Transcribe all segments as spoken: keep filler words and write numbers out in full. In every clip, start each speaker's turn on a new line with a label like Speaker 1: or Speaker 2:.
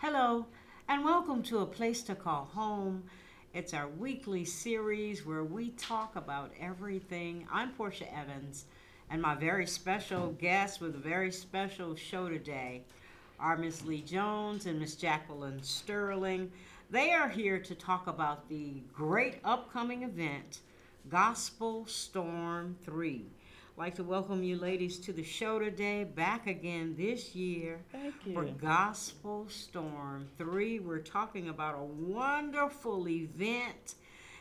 Speaker 1: Hello, and welcome to A Place to Call Home. It's our weekly series where we talk about everything. I'm Portia Evans, and my very special guest with a very special show today are Miss Lee Jones and Miss Jacqueline Sterling. They are here to talk about the great upcoming event, Gospel Storm three. I'd like to welcome you ladies to the show today, back again this year
Speaker 2: Thank
Speaker 1: for
Speaker 2: you.
Speaker 1: Gospel Storm three. We're talking about a wonderful event,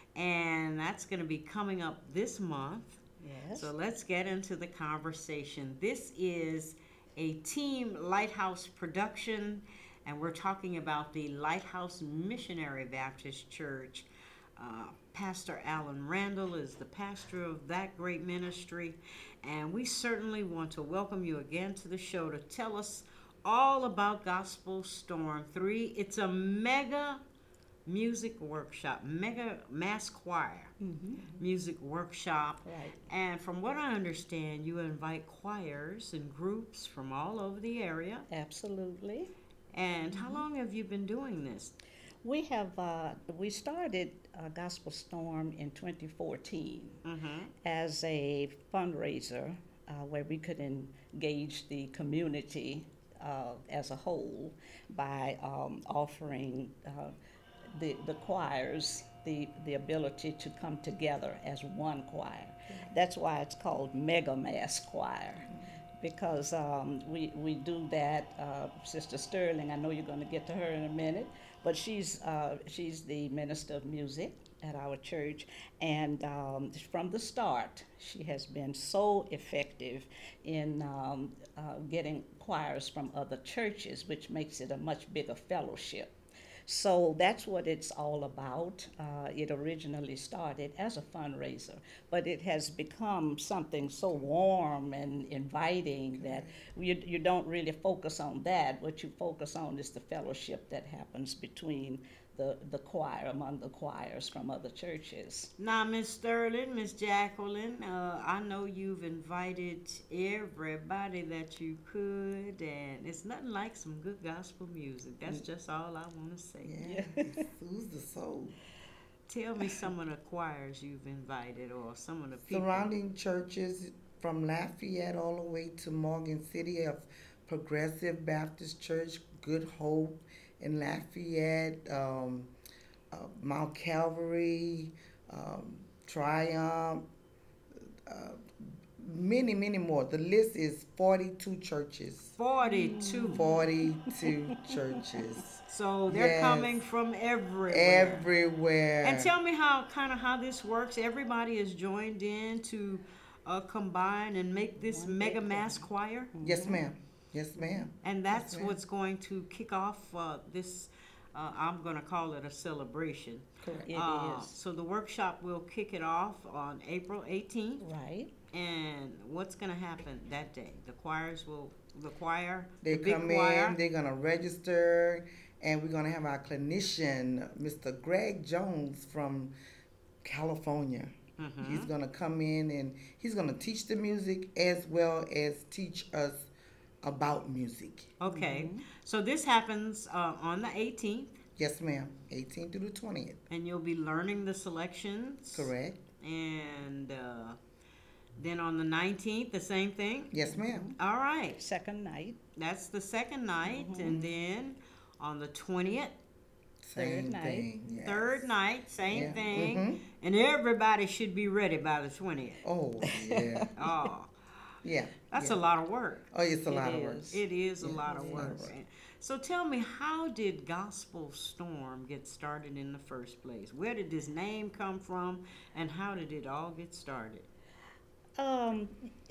Speaker 1: and that's going to be coming up this month.
Speaker 2: Yes.
Speaker 1: So let's get into the conversation. This is a Team Lighthouse production, and we're talking about the Lighthouse Missionary Baptist Church. Uh, Pastor Alan Randall is the pastor of that great ministry, and we certainly want to welcome you again to the show to tell us all about Gospel Storm three. It's a mega music workshop, mega mass choir
Speaker 2: Mm-hmm.
Speaker 1: music workshop.
Speaker 2: Right.
Speaker 1: And from what I understand, you invite choirs and groups from all over the area.
Speaker 2: Absolutely.
Speaker 1: And how long have you been doing this?
Speaker 2: We have uh, we started uh, Gospel Storm in twenty fourteen
Speaker 1: Mm-hmm.
Speaker 2: as a fundraiser uh, where we could engage the community uh, as a whole by um, offering uh, the the choirs the the ability to come together as one choir. That's why it's called Mega Mass Choir. Because um, we, we do that. Uh, Sister Sterling, I know you're going to get to her in a minute, but she's, uh, she's the minister of music at our church. And um, from the start, she has been so effective in um, uh, getting choirs from other churches, which makes it a much bigger fellowship. So that's what it's all about. Uh, it originally started as a fundraiser, but it has become something so warm and inviting that you, you don't really focus on that. What you focus on is the fellowship that happens between the, the choir, among the choirs from other churches.
Speaker 1: Now, Miss Sterling, Miss Jacqueline, uh, I know you've invited everybody that you could, and it's nothing like some good gospel music. That's just all I want to say.
Speaker 3: Yeah, it soothes the soul.
Speaker 1: Tell me some of the choirs you've invited, or some of the people.
Speaker 3: Surrounding churches from Lafayette all the way to Morgan City of Progressive Baptist Church, Good Hope in Lafayette, um, uh, Mount Calvary, um, Triumph, uh, many, many more. The list is forty-two churches.
Speaker 1: forty-two.
Speaker 3: forty-two churches.
Speaker 1: So they're
Speaker 3: Yes.
Speaker 1: coming from everywhere.
Speaker 3: Everywhere.
Speaker 1: And tell me how kind of how this works. Everybody is joined in to uh, combine and make this
Speaker 2: One
Speaker 1: mega
Speaker 2: big
Speaker 1: mass choir,
Speaker 3: Yes, ma'am. Yes, ma'am.
Speaker 1: and that's
Speaker 3: Yes, ma'am.
Speaker 1: what's going to kick off uh, this. Uh, I'm going to call it a celebration.
Speaker 3: Correct.
Speaker 2: It
Speaker 1: Uh,
Speaker 2: is.
Speaker 1: So the workshop will kick it off on April eighteenth.
Speaker 2: Right.
Speaker 1: And what's going to happen that day? The choirs will, the choir,
Speaker 3: They
Speaker 1: the big
Speaker 3: come
Speaker 1: choir.
Speaker 3: in, they're gonna register, and we're gonna have our clinician, Mister Greg Jones from California.
Speaker 1: Mhm.
Speaker 3: He's gonna come in and he's gonna teach the music as well as teach us about music.
Speaker 1: Okay,
Speaker 2: Mhm.
Speaker 1: so this happens uh, on the eighteenth,
Speaker 3: Yes, ma'am. eighteenth through the twentieth.
Speaker 1: and you'll be learning the selections.
Speaker 3: Correct.
Speaker 1: And uh, then on the nineteenth, the same thing.
Speaker 3: Yes, ma'am.
Speaker 1: All right,
Speaker 2: Second night.
Speaker 1: that's the second night,
Speaker 2: Mhm.
Speaker 1: and then on the twentieth,
Speaker 3: Same
Speaker 2: night.
Speaker 3: thing. Yes.
Speaker 1: third night, same
Speaker 3: Yeah.
Speaker 1: thing,
Speaker 3: Mhm.
Speaker 1: and everybody should be ready by the twentieth.
Speaker 3: Oh, yeah.
Speaker 1: Oh,
Speaker 3: Yeah.
Speaker 1: that's
Speaker 3: yeah.
Speaker 1: a lot of work.
Speaker 3: Oh, it's a
Speaker 2: It
Speaker 3: lot of work.
Speaker 2: is.
Speaker 1: It is a
Speaker 3: Yeah,
Speaker 1: lot of
Speaker 3: it's a lot
Speaker 1: work.
Speaker 3: of work.
Speaker 1: So tell me, how did Gospel Storm get started in the first place? Where did this name come from, and how did it all get started?
Speaker 2: Um,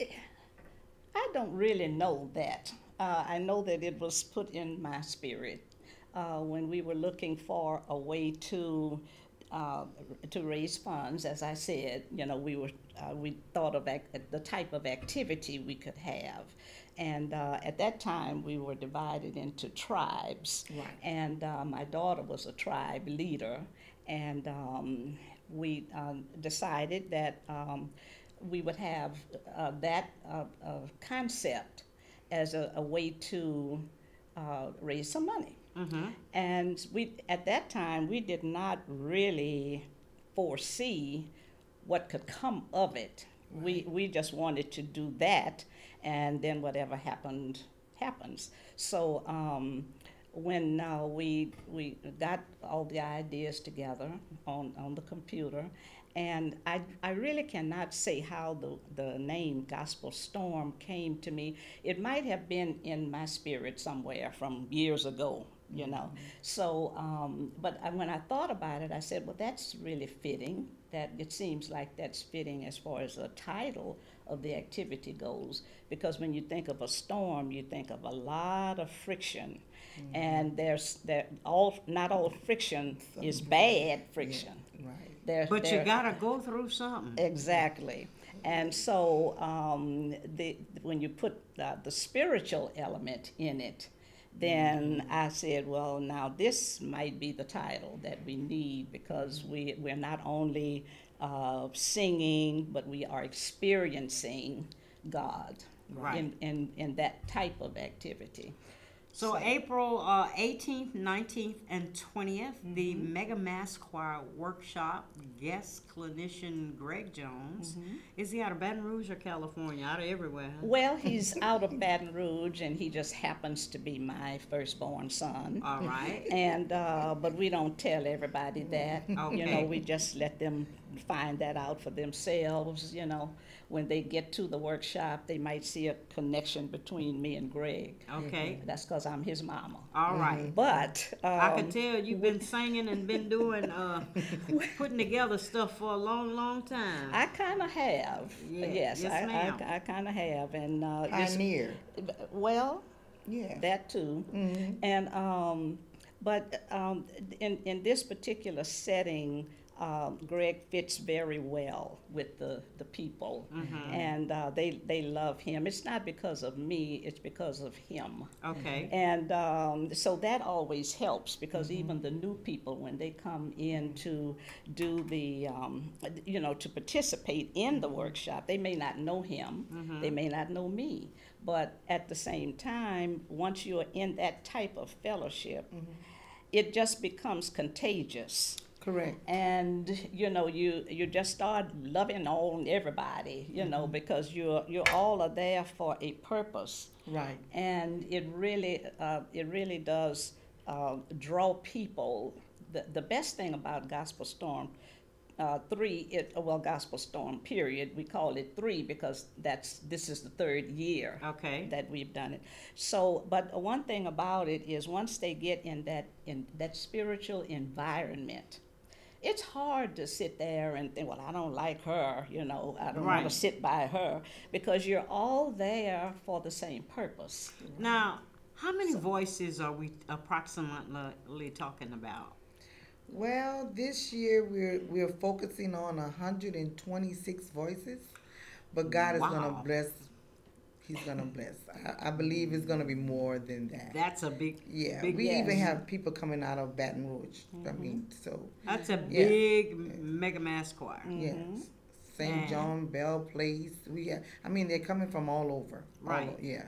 Speaker 2: I don't really know that. Uh, I know that it was put in my spirit uh, when we were looking for a way to uh, to raise funds. As I said, you know, we were uh, we thought of ac- the type of activity we could have, and uh, at that time we were divided into tribes.
Speaker 3: Right.
Speaker 2: And uh, my daughter was a tribe leader, and um, we um, decided that. Um, we would have uh, that uh, uh, concept as a, a way to uh, raise some money.
Speaker 1: Mm-hmm.
Speaker 2: And we, at that time, we did not really foresee what could come of it. We, we just wanted to do that, and then whatever happened, happens. So um, when uh, we, we got all the ideas together on, on the computer, and I, I really cannot say how the, the name Gospel Storm came to me. It might have been in my spirit somewhere from years ago, you know. Mm-hmm. So, um, but I, when I thought about it, I said, well, that's really fitting. That it seems like that's fitting as far as the title of the activity goes, because when you think of a storm, you think of a lot of friction, mm-hmm. and there's there all not all friction Some is bad friction.
Speaker 3: Yeah, right.
Speaker 2: There,
Speaker 1: But
Speaker 2: there,
Speaker 1: you gotta go through something.
Speaker 2: Exactly. And so um, the, when you put the, the spiritual element in it, then I said, well, now this might be the title that we need, because we, we're not only uh, singing, but we are experiencing God
Speaker 1: Right.
Speaker 2: in, in, in that type of activity.
Speaker 1: So,
Speaker 2: So-
Speaker 1: April uh, eighteenth, nineteenth, and twentieth, the Mega Mass Choir Workshop, guest clinician Greg Jones. Is he out of Baton Rouge or California? Out of everywhere, huh?
Speaker 2: Well, he's out of Baton Rouge, and he just happens to be my firstborn son.
Speaker 1: All right.
Speaker 2: And uh, but we don't tell everybody that. You know,
Speaker 1: Okay.
Speaker 2: we just let them find that out for themselves. You know, when they get to the workshop, they might see a connection between me and Greg.
Speaker 1: Okay.
Speaker 2: That's because I'm his mama.
Speaker 1: All right.
Speaker 2: But um,
Speaker 1: I can tell you've been singing and been doing, uh, putting together stuff for a long, long time.
Speaker 2: I kind of have.
Speaker 1: Yeah.
Speaker 2: Yes,
Speaker 1: Yes,
Speaker 2: I,
Speaker 1: ma'am.
Speaker 2: I, I kind of have. And uh, it's-
Speaker 3: Pioneer.
Speaker 2: well,
Speaker 3: Yeah.
Speaker 2: that too.
Speaker 3: Mhm.
Speaker 2: And um, but um, in in this particular setting, um, Greg fits very well with the the people, and uh, they they love him. It's not because of me; it's because of him.
Speaker 1: Okay.
Speaker 2: And um, so that always helps, because even the new people, when they come in to do the, um, you know, to participate in the workshop, they may not know him, they may not know me, but at the same time, once you're in that type of fellowship, it just becomes contagious.
Speaker 3: Correct.
Speaker 2: And you know, you you just start loving on everybody, you know, because you're you're all are there for a purpose,
Speaker 3: Right.
Speaker 2: and it really uh, it really does uh, draw people. The the best thing about Gospel Storm uh, three, it well Gospel Storm period. We call it three because that's this is the third year
Speaker 1: Okay.
Speaker 2: that we've done it. So, but one thing about it is once they get in that in that spiritual environment, it's hard to sit there and think, well, I don't like her, you know, I don't want
Speaker 1: Right.
Speaker 2: to sit by her, because you're all there for the same purpose.
Speaker 1: Now, how many voices are we approximately talking about?
Speaker 3: Well, this year we're we're focusing on one hundred twenty-six voices, but God is
Speaker 1: Wow.
Speaker 3: gonna bless. He's gonna bless. I, I believe it's gonna be more than that.
Speaker 1: That's a big,
Speaker 3: Yeah,
Speaker 1: big
Speaker 3: we
Speaker 2: yes.
Speaker 3: even have people coming out of Baton Rouge. I mean, so
Speaker 1: that's a
Speaker 3: Yeah.
Speaker 1: big mega mass choir.
Speaker 3: yes, Saint
Speaker 1: And-
Speaker 3: John Bell Place. We have. I mean, they're coming from all over. All
Speaker 1: Right.
Speaker 3: o- yeah.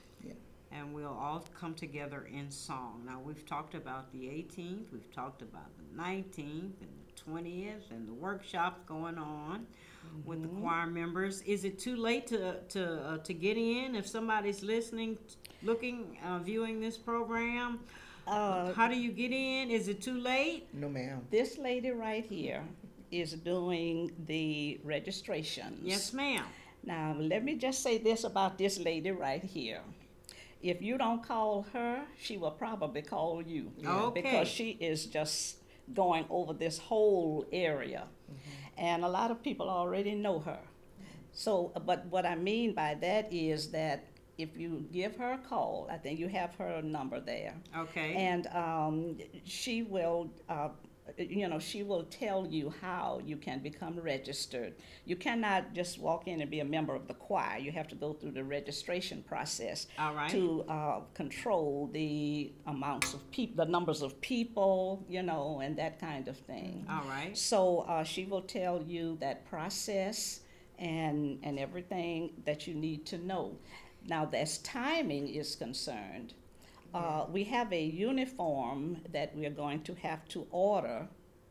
Speaker 1: And we'll all come together in song. Now, we've talked about the eighteenth, we've talked about the nineteenth and the twentieth, and the workshop going on with the choir members. Is it too late to, to, uh, to get in if somebody's listening, looking, uh, viewing this program?
Speaker 2: Uh,
Speaker 1: How do you get in? Is it too late?
Speaker 3: No, ma'am.
Speaker 2: this lady right here is doing the registrations.
Speaker 1: Yes, ma'am.
Speaker 2: Now, let me just say this about this lady right here. If you don't call her, she will probably call you.
Speaker 1: Okay.
Speaker 2: Because she is just going over this whole area. And a lot of people already know her. So, but what I mean by that is that if you give her a call, I think you have her number there.
Speaker 1: Okay.
Speaker 2: And um, she will, uh, you know, she will tell you how you can become registered. You cannot just walk in and be a member of the choir. You have to go through the registration process
Speaker 1: All right.
Speaker 2: to uh, control the amounts of people, the numbers of people, you know, and that kind of thing.
Speaker 1: All right.
Speaker 2: So uh, she will tell you that process and and everything that you need to know. Now, as timing is concerned, Uh, we have a uniform that we are going to have to order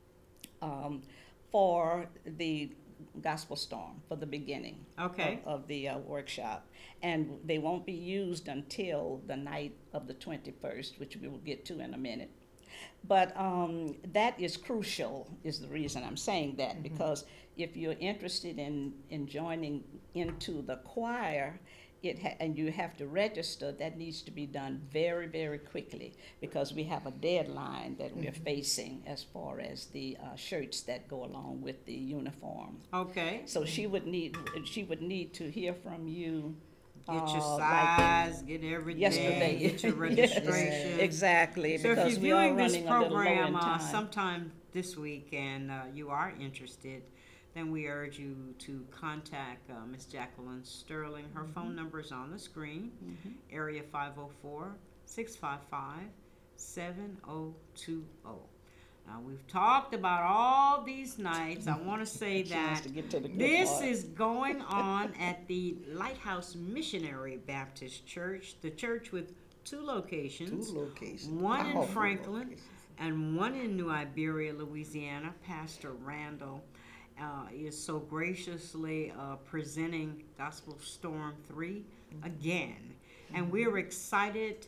Speaker 2: um, for the Gospel Storm, for the beginning
Speaker 1: Okay.
Speaker 2: of, of the uh, workshop. And they won't be used until the night of the twenty-first, which we will get to in a minute. But um, that is crucial, is the reason I'm saying that,
Speaker 3: Mm-hmm.
Speaker 2: because if you're interested in, in joining into the choir, it ha- and you have to register, that needs to be done very, very quickly, because we have a deadline that we're
Speaker 3: Mm-hmm.
Speaker 2: facing as far as the uh, shirts that go along with the uniform.
Speaker 1: Okay.
Speaker 2: So she would need, she would need to hear from you.
Speaker 1: Get your
Speaker 2: uh, like
Speaker 1: size, get everything,
Speaker 2: yesterday.
Speaker 1: get your
Speaker 2: Yes,
Speaker 1: registration.
Speaker 2: exactly,
Speaker 1: So if
Speaker 2: because
Speaker 1: you're
Speaker 2: we are
Speaker 1: viewing this
Speaker 2: running a little low in
Speaker 1: program uh,
Speaker 2: time.
Speaker 1: sometime this week and uh, you are interested, then we urge you to contact uh, Miss Jacqueline Sterling. Her
Speaker 2: Mm-hmm.
Speaker 1: phone number is on the screen, area five oh four, six five five, seven oh two oh. Now, we've talked about all these nights. I want to say
Speaker 2: She wants
Speaker 1: that
Speaker 2: to get to the good
Speaker 1: this
Speaker 2: part.
Speaker 1: is going on at the Lighthouse Missionary Baptist Church, the church with two
Speaker 3: Two
Speaker 1: locations,
Speaker 3: locations.
Speaker 1: one in
Speaker 3: Powerful
Speaker 1: Franklin
Speaker 3: locations.
Speaker 1: and one in New Iberia, Louisiana. Pastor Randall uh, is so graciously uh, presenting Gospel Storm three again. And we're excited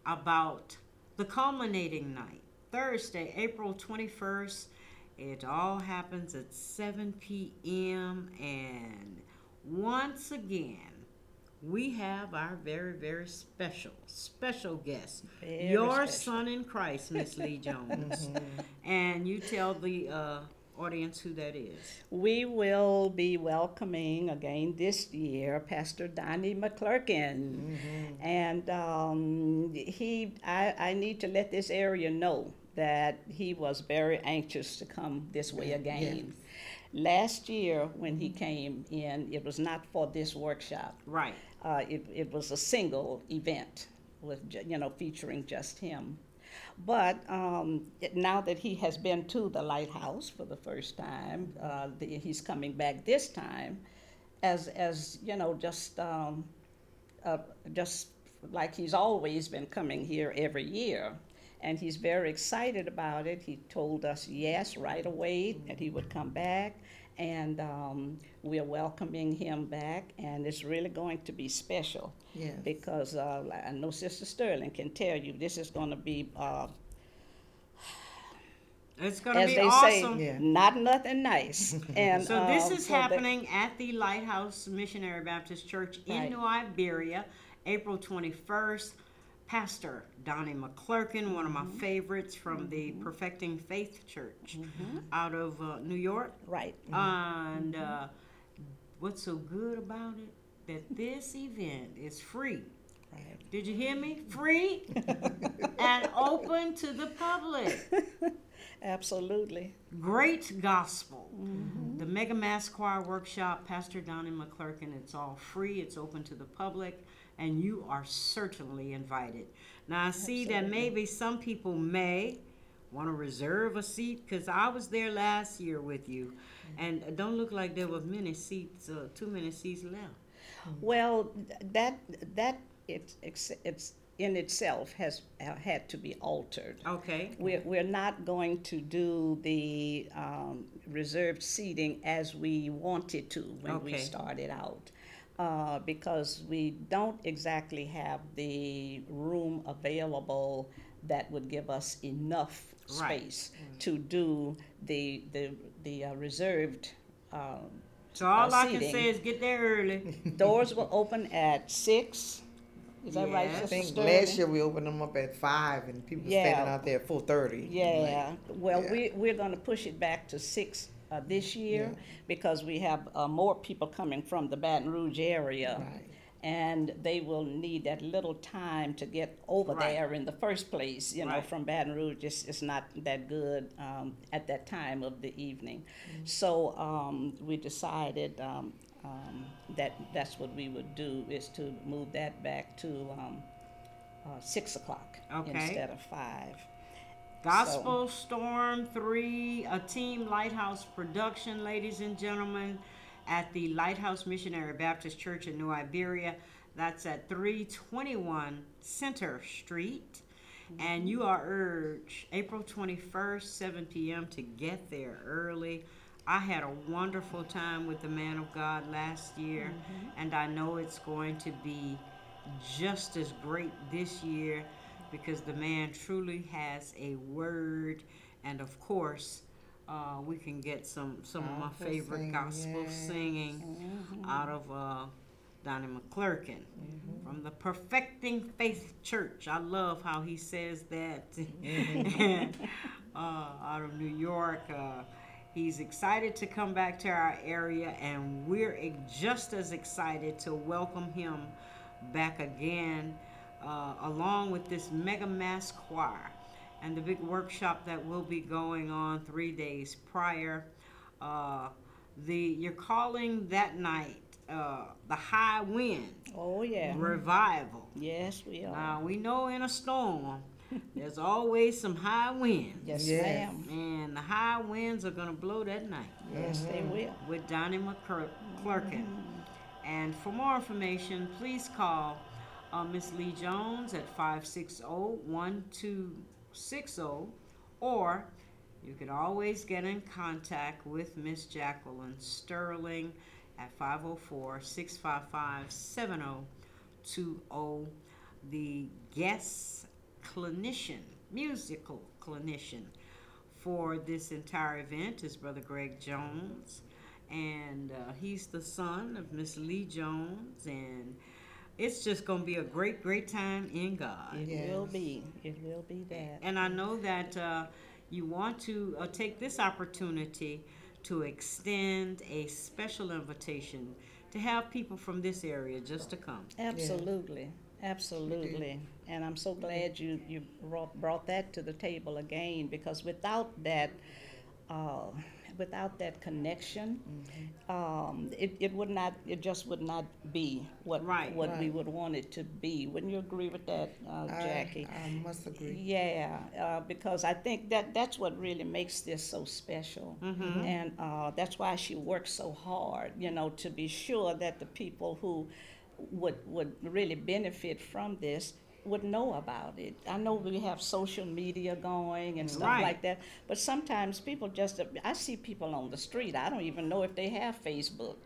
Speaker 1: about the culminating night, Thursday, April twenty-first. It all happens at seven p.m. And once again, we have our very, very special, special guest,
Speaker 2: Very
Speaker 1: your
Speaker 2: special.
Speaker 1: son in Christ, Miss Lee Jones. And you tell the uh, audience who that is.
Speaker 2: We will be welcoming again this year Pastor Donnie McClurkin. And um, he, I, I need to let this area know that he was very anxious to come this way again. Last year when he came in, it was not for this workshop.
Speaker 1: Right.
Speaker 2: Uh, it, it was a single event with, ju- you know, featuring just him. But um, it- now that he has been to the Lighthouse for the first time, uh, the, he's coming back this time as, as you know, just, um, uh, just like he's always been coming here every year. And he's very excited about it. He told us yes right away that he would come back. And um, we're welcoming him back, and it's really going to be special.
Speaker 3: Yes.
Speaker 2: Because uh, I know Sister Sterling can tell you this is going to be, uh,
Speaker 1: It's going to
Speaker 2: as
Speaker 1: be
Speaker 2: they
Speaker 1: awesome.
Speaker 2: say,
Speaker 3: Yeah.
Speaker 2: not nothing nice. And
Speaker 1: So this
Speaker 2: um,
Speaker 1: is
Speaker 2: so that-
Speaker 1: happening at the Lighthouse Missionary Baptist Church in
Speaker 2: Right.
Speaker 1: New Iberia, April twenty-first. Pastor Donnie McClurkin, one of my
Speaker 2: Mm-hmm.
Speaker 1: favorites from the Perfecting Faith Church out of uh, New York.
Speaker 2: Right.
Speaker 1: And uh, what's so good about it? That this event is free.
Speaker 2: Right.
Speaker 1: Did you hear me? Free and open to the public.
Speaker 2: Absolutely.
Speaker 1: Great gospel. The Mega Mass Choir Workshop, Pastor Donnie McClurkin, it's all free, it's open to the public, and you are certainly invited. Now, I see that maybe some people may want to reserve a seat, because I was there last year with you, and it don't look like there were many seats, uh, too many seats left.
Speaker 2: Well, th- that, that it's, it's, it's in itself has uh, had to be altered.
Speaker 1: Okay,
Speaker 2: We're, we're not going to do the um, reserved seating as we wanted to when we
Speaker 1: Okay.
Speaker 2: started out. Uh, because we don't exactly have the room available that would give us enough
Speaker 1: Right.
Speaker 2: space to do the, the, the uh, reserved um,
Speaker 1: so all
Speaker 2: uh,
Speaker 1: I can
Speaker 2: seating.
Speaker 1: say is get there early.
Speaker 2: Doors will open at six. Is that right,
Speaker 1: Yes.
Speaker 3: I
Speaker 2: Sister
Speaker 3: think
Speaker 2: Sterling?
Speaker 3: last year we opened them up at five, and people
Speaker 2: Yeah.
Speaker 3: standing out there at four thirty.
Speaker 2: Yeah, well,
Speaker 3: yeah.
Speaker 2: we, we're gonna push it back to six, uh, this year,
Speaker 3: Yeah.
Speaker 2: because we have, uh, more people coming from the Baton Rouge area.
Speaker 3: Right.
Speaker 2: And they will need that little time to get over
Speaker 1: Right.
Speaker 2: there in the first place, you know,
Speaker 1: Right.
Speaker 2: from Baton Rouge, it's, it's not that good, um, at that time of the evening.
Speaker 3: Mm-hmm.
Speaker 2: So, um, we decided, um, um, that, that's what we would do, is to move that back to, um, uh, six o'clock
Speaker 1: Okay.
Speaker 2: instead of five.
Speaker 1: Gospel Storm three, a Team Lighthouse production, ladies and gentlemen, at the Lighthouse Missionary Baptist Church in New Iberia. That's at three twenty-one Center Street. And you are urged April twenty-first, seven p m to get there early. I had a wonderful time with the man of God last year, and I know it's going to be just as great this year because the man truly has a word, and of course, uh, we can get some some of my
Speaker 3: Gospel
Speaker 1: favorite
Speaker 3: singing,
Speaker 1: gospel
Speaker 3: yes.
Speaker 1: sing out of uh, Donnie McClurkin from the Perfecting Faith Church. I love how he says that. And, uh, out of New York. Uh, he's excited to come back to our area, and we're e- just as excited to welcome him back again, uh, along with this Mega Mass Choir and the big workshop that will be going on three days prior. Uh, the you're calling that night uh, the High Wind
Speaker 2: Oh, yeah.
Speaker 1: Revival.
Speaker 2: Yes, we are.
Speaker 1: Now we know in a storm there's always some high winds,
Speaker 2: Yes,
Speaker 3: Yes.
Speaker 2: ma'am.
Speaker 1: and the high winds are gonna blow that night
Speaker 2: Yes, they will.
Speaker 1: with Donnie McClurkin. And for more information, please call uh, Miss Lee Jones at five six zero, one two six zero, or you could always get in contact with Miss Jacqueline Sterling at five oh four, six five five, seven oh two oh. The guest clinician, musical clinician for this entire event is Brother Greg Jones, and uh, he's the son of Miss Lee Jones, and it's just going to be a great, great time in God.
Speaker 2: It
Speaker 3: Yes.
Speaker 2: will be. It will be that.
Speaker 1: And I know that uh, you want to uh, take this opportunity to extend a special invitation to have people from this area just to come.
Speaker 2: Absolutely. Absolutely. And I'm so glad you, you brought, brought that to the table again, because without that, uh, without that connection, um, it, it would not, it just would not be what,
Speaker 1: Right.
Speaker 2: what we
Speaker 3: Right.
Speaker 2: would want it to be. Wouldn't you agree with that, uh,
Speaker 3: I-
Speaker 2: Jackie?
Speaker 3: I, must agree.
Speaker 2: Yeah, uh, because I think that that's what really makes this so special. And uh, that's why she works so hard, you know, to be sure that the people who would, would really benefit from this would know about it. I know we have social media going and stuff
Speaker 1: Right.
Speaker 2: like that, but sometimes people just, I see people on the street, I don't even know if they have Facebook.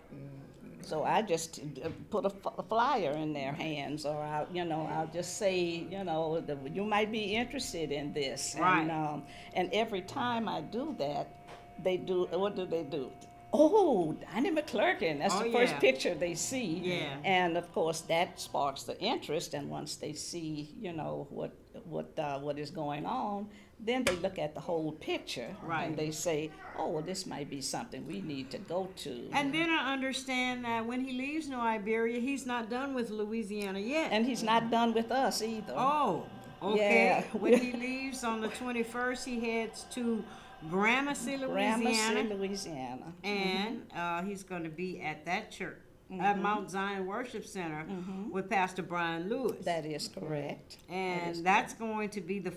Speaker 2: So I just uh, put a, f- a flyer in their hands, or I, you know, I'll just say, you know, the, you might be interested in this.
Speaker 1: Right.
Speaker 2: And, um, and every time I do that, they do. What do they do? Oh, Donnie McClurkin. That's
Speaker 1: Oh,
Speaker 2: the first
Speaker 1: yeah.
Speaker 2: picture they see.
Speaker 1: Yeah.
Speaker 2: And of course, that sparks the interest. And once they see, you know, what what uh, what is going on, then they look at the whole picture.
Speaker 1: Right.
Speaker 2: And they say, oh, well, this might be something we need to go to.
Speaker 1: And then I understand that when he leaves New Iberia, he's not done with Louisiana yet.
Speaker 2: And he's not done with us either.
Speaker 1: Oh, okay.
Speaker 2: Yeah.
Speaker 1: When he leaves on the twenty-first, he heads to Gramercy, Louisiana,
Speaker 2: Gramercy, Louisiana.
Speaker 1: and uh, he's going to be at that church at Mount Zion Worship Center with Pastor Brian Lewis,
Speaker 2: That is correct.
Speaker 1: and
Speaker 2: is
Speaker 1: that's going to be the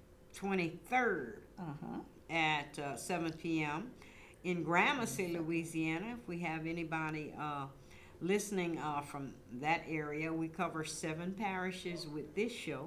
Speaker 1: twenty-third
Speaker 2: Uh-huh.
Speaker 1: at uh, seven p m in Gramercy, Louisiana. If we have anybody uh, listening uh, from that area, we cover seven parishes with this show.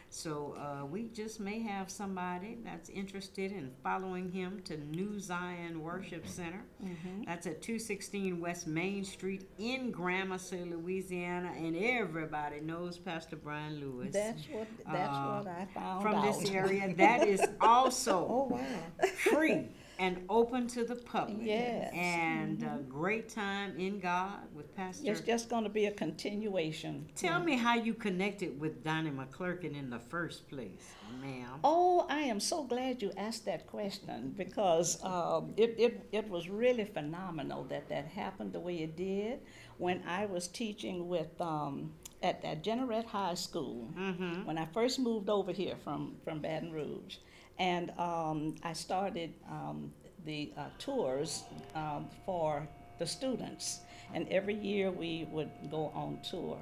Speaker 1: So uh, we just may have somebody that's interested in following him to New Zion Worship Center. That's at two sixteen West Main Street in Gramercy, Louisiana, and everybody knows Pastor Brian Lewis.
Speaker 2: That's what that's
Speaker 1: Uh,
Speaker 2: what I found
Speaker 1: from
Speaker 2: out.
Speaker 1: this area. That is also
Speaker 3: Oh, wow.
Speaker 1: free and open to the public.
Speaker 2: Yes.
Speaker 1: And a great time in God with Pastor.
Speaker 2: It's just going to be a continuation.
Speaker 1: Tell me how you connected with Donnie McClurkin in the first place, ma'am.
Speaker 2: Oh, I am so glad you asked that question, because um, it, it, it was really phenomenal that that happened the way it did when I was teaching with um, at, at Generette High School
Speaker 1: Mm-hmm.
Speaker 2: when I first moved over here from, from Baton Rouge. And um, I started um, the uh, tours um, for the students. And every year we would go on tour.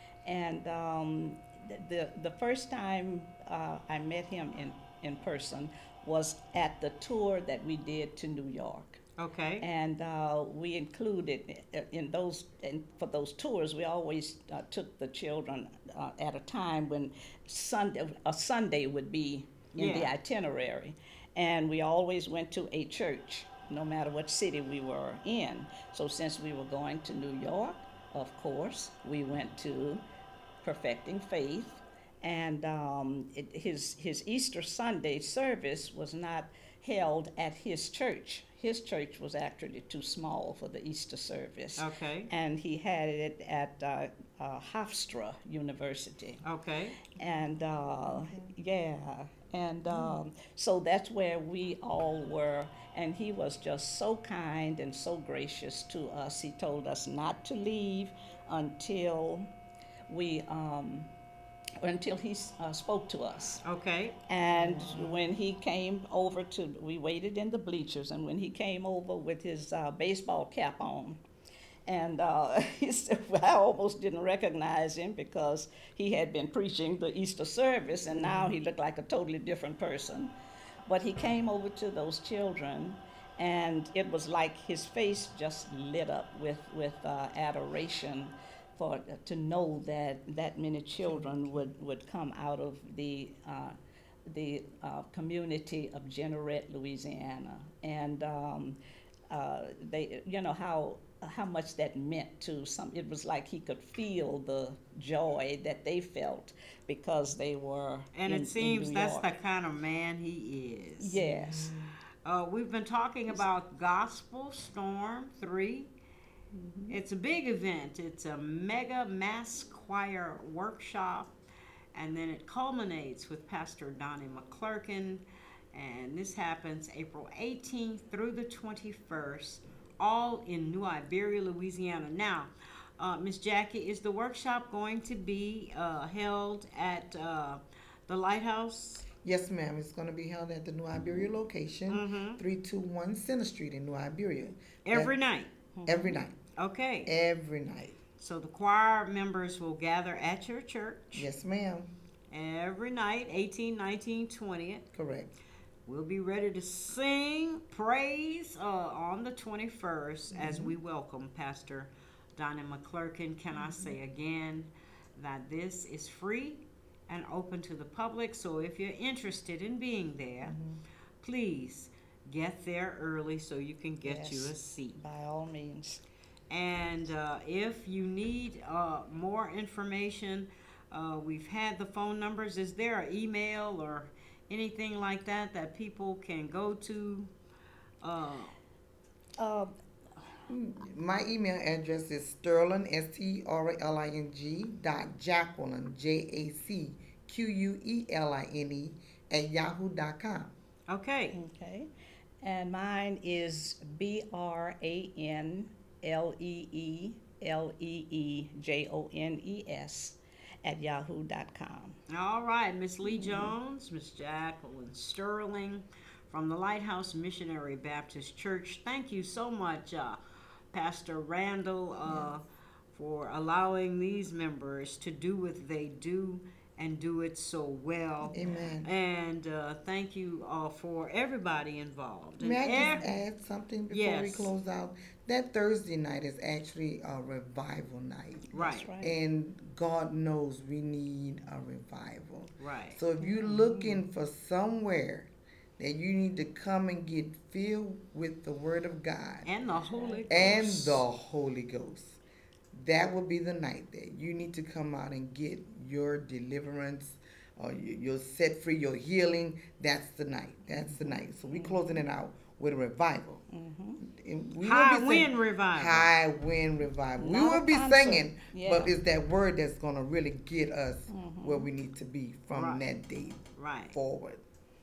Speaker 2: And um, the, the first time uh, I met him in, in person was at the tour that we did to New York.
Speaker 1: Okay.
Speaker 2: And uh, we included uh, in those, and for those tours, we always uh, took the children uh, at a time when Sunday, a Sunday would be in the
Speaker 1: Yeah.
Speaker 2: itinerary. And we always went to a church, no matter what city we were in. So since we were going to New York, of course, we went to Perfecting Faith. And um, it, his, his Easter Sunday service was not held at his church. His church was actually too small for the Easter service.
Speaker 1: Okay.
Speaker 2: And he had it at uh, uh, Hofstra University.
Speaker 1: Okay.
Speaker 2: And uh, yeah, and um, so that's where we all were. And he was just so kind and so gracious to us. He told us not to leave until we, um, until he uh, spoke to us.
Speaker 1: Okay.
Speaker 2: And when he came over to, we waited in the bleachers, and when he came over with his uh, baseball cap on, and uh, he said, well, I almost didn't recognize him because he had been preaching the Easter service, and now he looked like a totally different person. But he came over to those children, and it was like his face just lit up with, with uh, adoration for to know that that many children would, would come out of the uh, the uh, community of Jeanerette, Louisiana, and um, uh, they, you know how how much that meant to some. It was like he could feel the joy that they felt because they were.
Speaker 1: And
Speaker 2: in,
Speaker 1: it seems
Speaker 2: in New
Speaker 1: that's
Speaker 2: York.
Speaker 1: the kind of man he is.
Speaker 2: Yes.
Speaker 1: Uh, we've been talking about Gospel Storm three. It's a big event. It's a mega mass choir workshop, and then it culminates with Pastor Donnie McClurkin, and this happens April eighteenth through the twenty-first, all in New Iberia, Louisiana. Now, uh, Miss Jackie, is the workshop going to be uh, held at uh, the Lighthouse?
Speaker 3: Yes, ma'am. It's going to be held at the New Iberia location,
Speaker 1: Mhm.
Speaker 3: three two one Center Street in New Iberia.
Speaker 1: Every
Speaker 3: That-
Speaker 1: night.
Speaker 3: Every night.
Speaker 1: Okay.
Speaker 3: Every night.
Speaker 1: So the choir members will gather at your church
Speaker 3: Yes, ma'am.
Speaker 1: every night, eighteenth, nineteenth, twentieth.
Speaker 3: Correct.
Speaker 1: We'll be ready to sing praise uh, on the twenty-first as we welcome Pastor Donnie McClurkin. Can I say again that this is free and open to the public? So if you're interested in being there, please get there early so you can get you
Speaker 2: Yes.
Speaker 1: a seat.
Speaker 2: By all means.
Speaker 1: And uh, if you need uh, more information, uh, we've had the phone numbers. Is there an email or anything like that that people can go to? Uh,
Speaker 2: Uh,
Speaker 3: My email address is Sterling, S T R A L I N G, dot Jacqueline, J A C Q U E L I N E, at yahoo dot com.
Speaker 1: okay.
Speaker 2: Okay. And mine is B R A N L E E L E E J O N E S at yahoo dot com.
Speaker 1: All right, Miss Lee Jones, Miss Jacqueline Sterling from the Lighthouse Missionary Baptist Church. Thank you so much, uh, Pastor Randall, uh, for allowing these members to do what they do and do it so well.
Speaker 3: Amen.
Speaker 1: And uh, thank you uh, for everybody involved. And
Speaker 3: May I just
Speaker 1: ev-
Speaker 3: add something before we
Speaker 1: Yes.
Speaker 3: close out? That Thursday night is actually a revival night.
Speaker 1: right,
Speaker 2: That's right.
Speaker 3: And God knows we need a revival.
Speaker 1: right.
Speaker 3: So if you're looking for somewhere that you need to come and get filled with the Word of God
Speaker 1: And the Holy Ghost.
Speaker 3: and the Holy Ghost, that will be the night that you need to come out and get your deliverance, or your your set free, your healing. That's the night. That's the night. So we closing it out with a revival. And we will
Speaker 1: High
Speaker 3: be sing-
Speaker 1: wind revival.
Speaker 3: High wind revival. we
Speaker 2: Not
Speaker 3: will
Speaker 2: a
Speaker 3: be
Speaker 2: concert.
Speaker 3: singing,
Speaker 2: Yeah.
Speaker 3: but it's that word that's gonna really get us where we need to be from
Speaker 1: Right.
Speaker 3: that date
Speaker 1: Right.
Speaker 3: forward.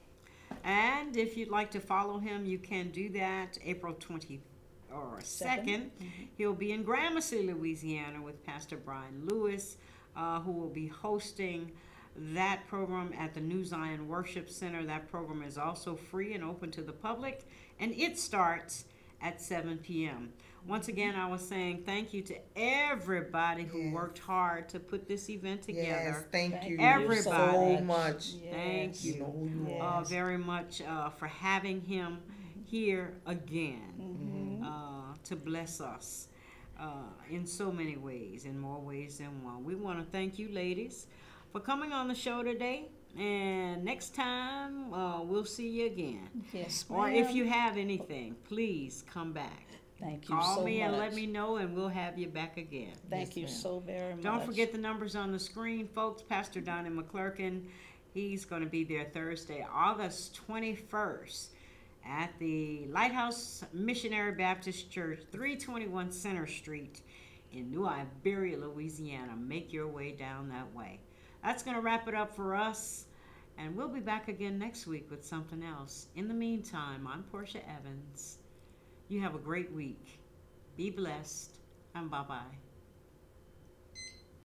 Speaker 1: And if you'd like to follow him, you can do that April twentieth or second. He'll be in Gramercy, Louisiana with Pastor Brian Lewis, uh, who will be hosting that program at the New Zion Worship Center. That program is also free and open to the public, and it starts at seven p.m. Once again, I was saying thank you to everybody who
Speaker 3: Yes.
Speaker 1: worked hard to put this event
Speaker 3: Yes,
Speaker 1: together.
Speaker 3: thank
Speaker 2: Thank
Speaker 3: you
Speaker 2: you
Speaker 1: Everybody.
Speaker 3: so much.
Speaker 1: Thank
Speaker 2: Yes.
Speaker 3: You know who you
Speaker 1: uh,
Speaker 3: are.
Speaker 1: very much uh, for having him here again
Speaker 2: Mhm.
Speaker 1: uh, to bless us uh, in so many ways, in more ways than one. We want to thank you, ladies, for coming on the show today. And next time, uh, we'll see you again.
Speaker 2: Yes,
Speaker 1: Or if
Speaker 2: ma'am.
Speaker 1: you have anything, please come back.
Speaker 2: Thank you
Speaker 1: Call
Speaker 2: so
Speaker 1: me
Speaker 2: much.
Speaker 1: and let me know, and we'll have you back again.
Speaker 2: Thank
Speaker 3: Yes,
Speaker 2: you
Speaker 3: ma'am.
Speaker 2: so very much.
Speaker 1: Don't forget the numbers on the screen, folks. Pastor Donnie McClurkin, he's going to be there Thursday, August twenty-first at the Lighthouse Missionary Baptist Church, three twenty-one Center Street in New Iberia, Louisiana. Make your way down that way. That's going to wrap it up for us, and we'll be back again next week with something else. In the meantime, I'm Portia Evans. You have a great week. Be blessed, and bye-bye.